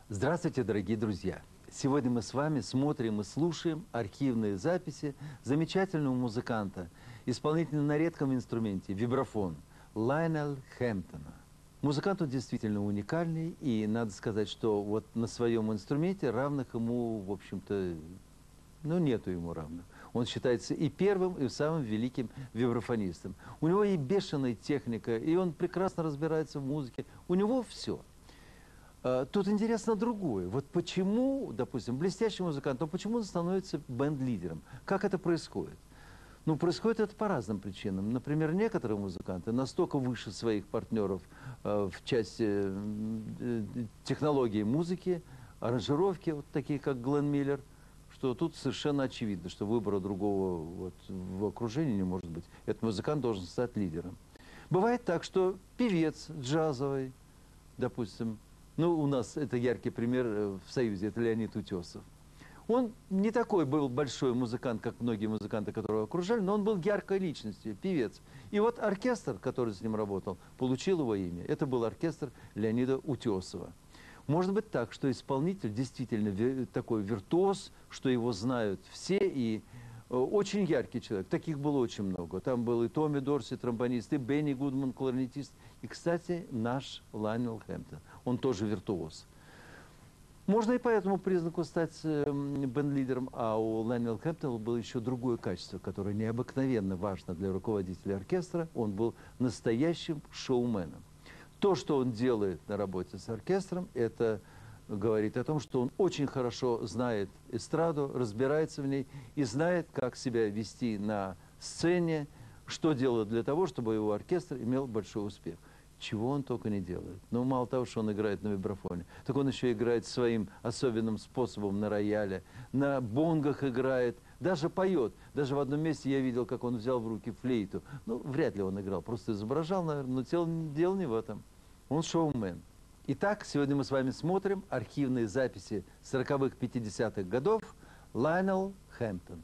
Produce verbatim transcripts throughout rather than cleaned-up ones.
Здравствуйте, дорогие друзья! Сегодня мы с вами смотрим и слушаем архивные записи замечательного музыканта, исполнителя на редком инструменте вибрафон Лайонел Хэмптона. Музыкант он действительно уникальный, и надо сказать, что вот на своем инструменте равных ему, в общем-то, ну, нету ему равных. Он считается и первым, и самым великим вибрафонистом. У него и бешеная техника, и он прекрасно разбирается в музыке. У него все. Тут интересно другое. Вот почему, допустим, блестящий музыкант, но почему он становится бенд-лидером? Как это происходит? Ну, происходит это по разным причинам. Например, некоторые музыканты настолько выше своих партнеров э, в части э, технологии музыки, аранжировки, вот такие как Глен Миллер, что тут совершенно очевидно, что выбора другого вот, в окружении не может быть. Этот музыкант должен стать лидером. Бывает так, что певец джазовый, допустим, ну, у нас это яркий пример в Союзе, это Леонид Утесов. Он не такой был большой музыкант, как многие музыканты, которые его окружали, но он был яркой личностью, певец. И вот оркестр, который с ним работал, получил его имя. Это был оркестр Леонида Утесова. Может быть так, что исполнитель действительно такой виртуоз, что его знают все, и очень яркий человек. Таких было очень много. Там был и Томми Дорси, тромбонист, и Бенни Гудман, кларнетист. И, кстати, наш Лайонел Хэмптон. Он тоже виртуоз. Можно и по этому признаку стать бенд-лидером, а у Лайонела Хэмптона было еще другое качество, которое необыкновенно важно для руководителя оркестра. Он был настоящим шоуменом. То, что он делает на работе с оркестром, это говорит о том, что он очень хорошо знает эстраду, разбирается в ней и знает, как себя вести на сцене, что делать для того, чтобы его оркестр имел большой успех. Чего он только не делает. Но мало того, что он играет на вибрафоне, так он еще играет своим особенным способом на рояле, на бонгах играет, даже поет. Даже в одном месте я видел, как он взял в руки флейту. Ну, вряд ли он играл, просто изображал, наверное, но дело, дело не в этом. Он шоумен. Итак, сегодня мы с вами смотрим архивные записи сороковых, пятидесятых годов Лайонел Хэмптон.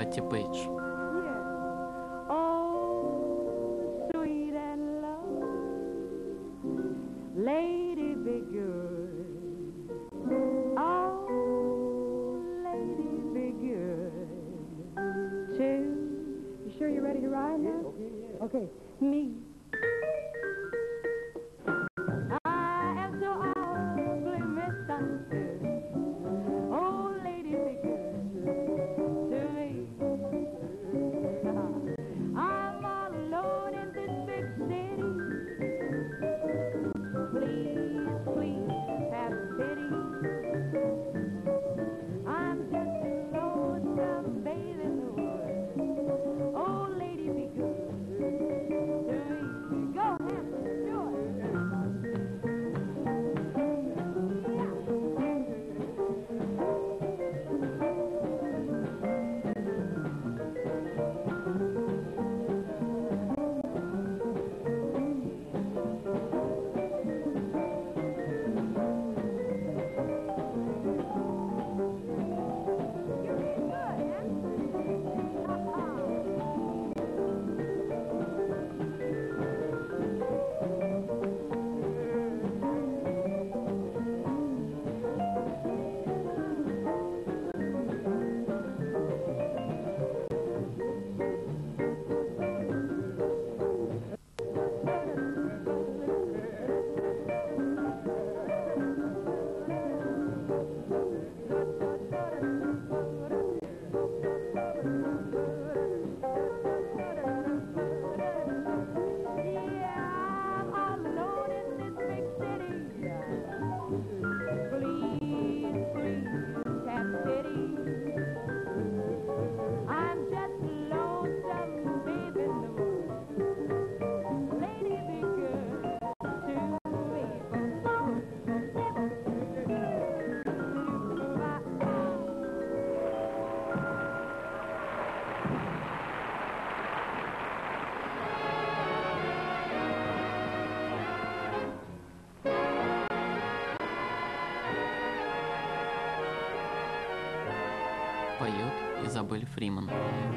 Патти Пейдж. Lady, be good. Oh, lady, be good. Two. You sure you're ready to ride now? Okay, yeah. Okay. Me. I am so awfully misunderstood. Oh, lady, be good to me. I'm all alone in this big city. Please, please, have pity. I'm just a lonesome babe in the woods. Oh, lady, be good to me. Go ahead, do Поет Изабель Фриман.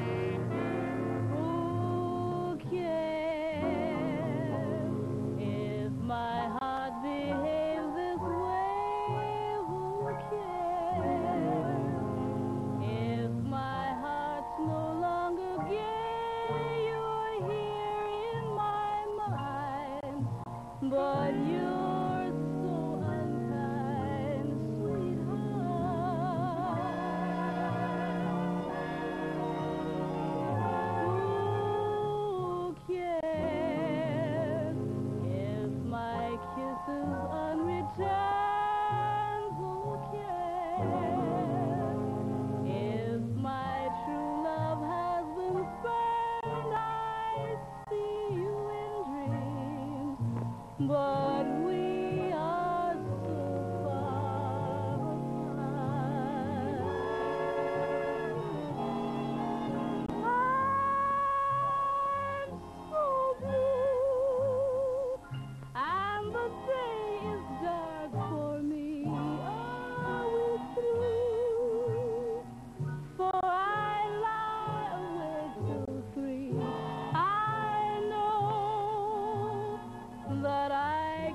But you're so unkind, sweetheart. Who cares if my kisses unreturned? Who cares if my true love has been spurned? I see you in dreams, but we are so far apart. I'm so blue, and the day is dark for me. Are we through? For I lie awake till three. I know that I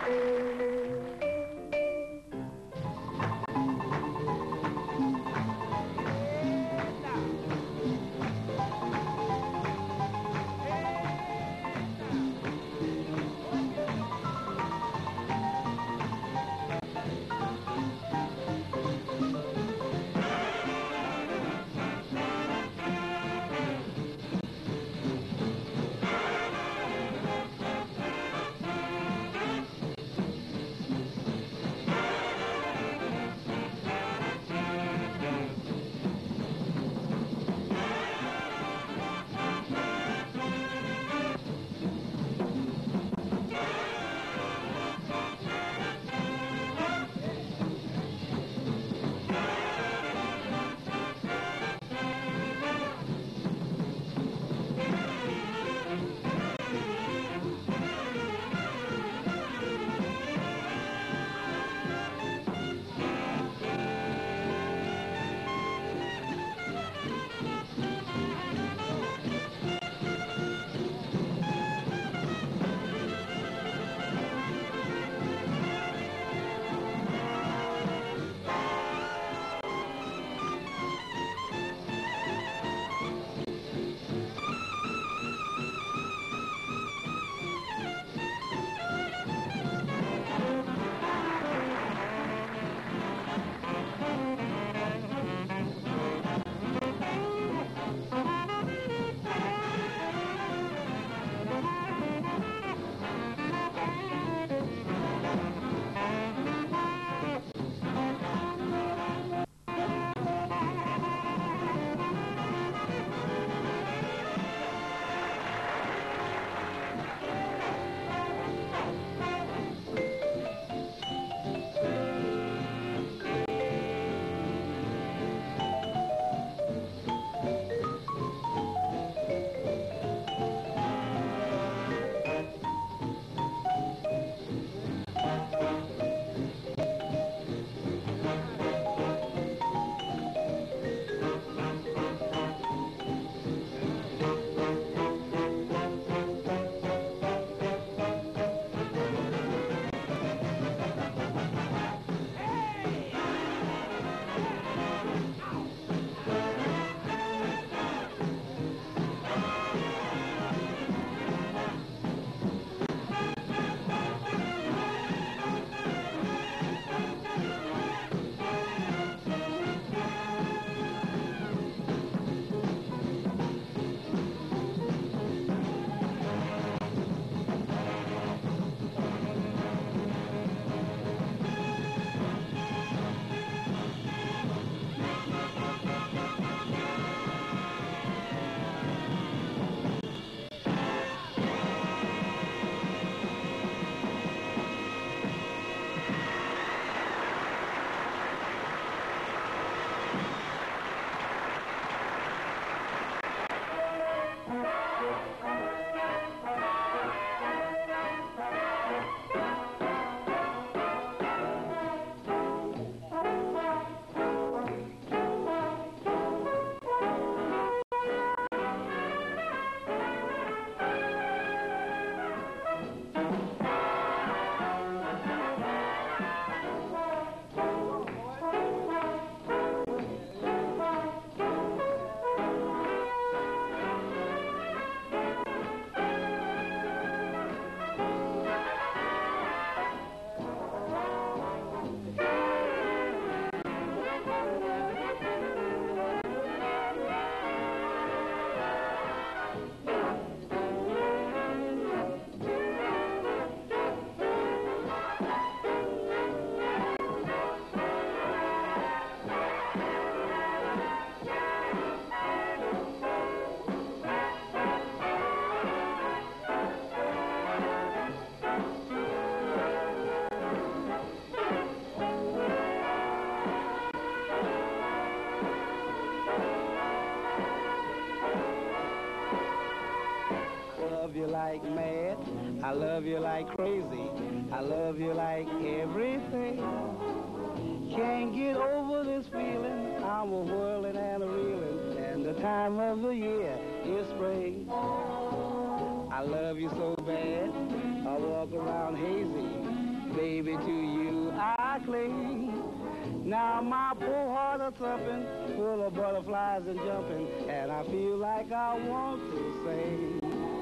love you like mad. I love you like crazy. I love you like everything. Can't get over this feeling. I'm a whirling and a reeling, and the time of the year is spring. I love you so bad, I walk around hazy, baby, to you I cling. Now my poor heart is thumping, full of butterflies and jumping, and I feel like I want to sing.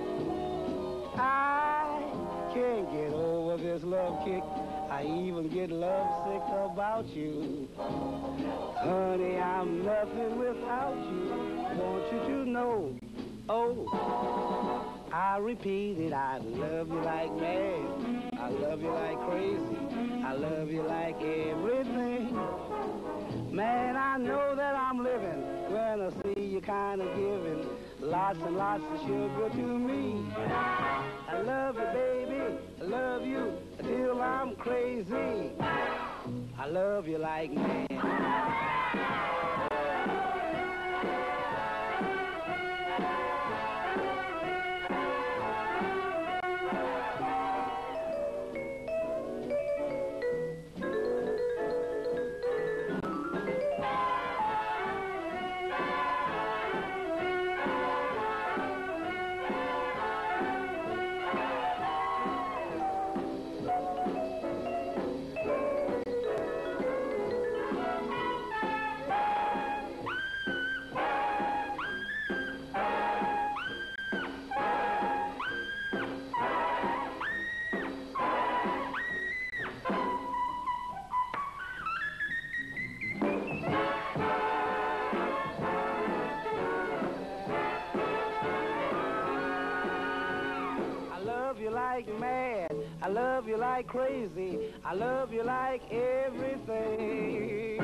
I can't get over this love kick. I even get lovesick about you. Honey, I'm nothing without you. Want you to know, oh, I repeat it, I love you like mad. I love you like crazy. I love you like everything. Man, I know that I'm living when I see you kind of giving lots and lots of sugar to me. I love you, baby. I love you till I'm crazy. I love you like mad. Like mad, I love you like crazy, I love you like everything.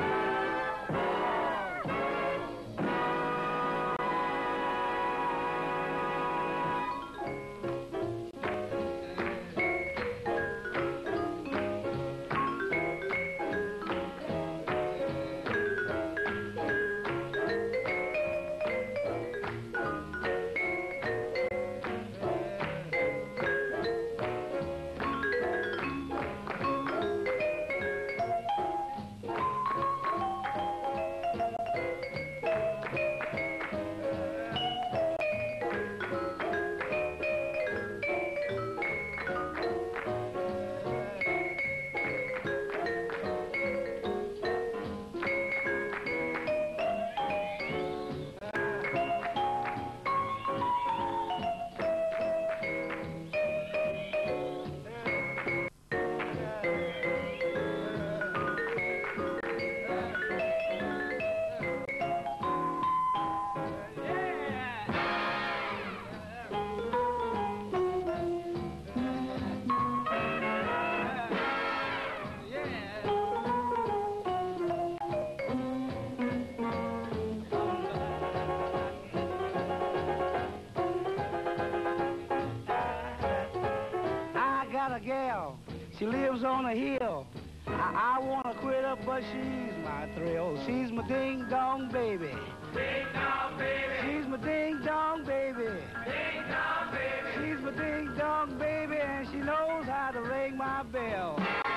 A gal, she lives on a hill. I, I want to quit her, but she's my thrill. She's my ding-dong baby. Ding-dong baby. She's my ding-dong baby. Ding-dong baby. She's my ding-dong baby, and she knows how to ring my bell.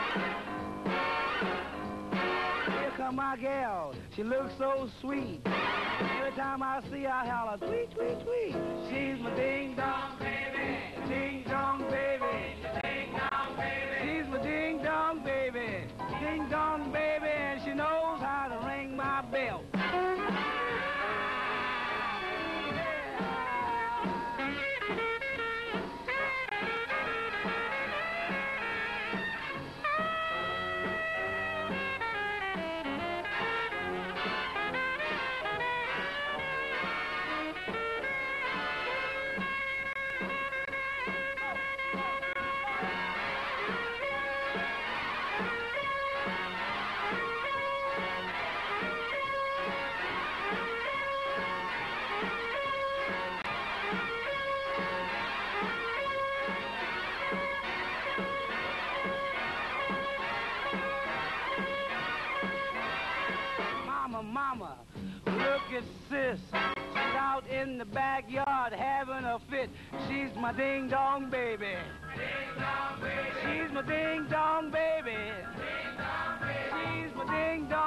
Here come my gal. She looks so sweet. Every time I see her, I holler, tweet, tweet, tweet. She's my ding-dong baby. Ding-dong baby. She's my ding-dong baby, ding-dong baby, and she knows how to ring my bell. Mama, look at sis. She's out in the backyard having a fit. She's my ding-dong baby. Ding-dong baby. She's my ding-dong baby. Ding-dong baby. She's my ding-dong